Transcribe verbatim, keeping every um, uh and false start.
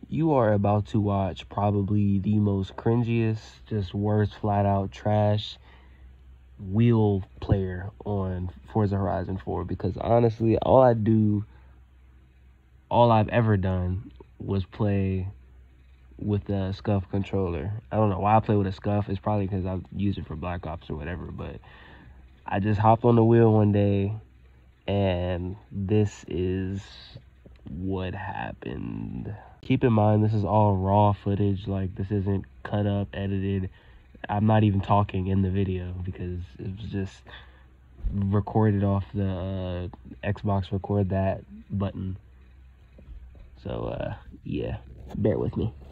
You are about to watch probably the most cringiest, just worst flat out trash wheel player on Forza Horizon four, because honestly, all I do, all I've ever done was play with a scuff controller. I don't know why I play with a scuff. It's probably because I use it for Black Ops or whatever, but I just hopped on the wheel one day and this is what happened. Keep in mind, this is all raw footage. Like, this isn't cut up, edited. I'm not even talking in the video because it was just recorded off the uh, Xbox record that button. So, uh, yeah, bear with me.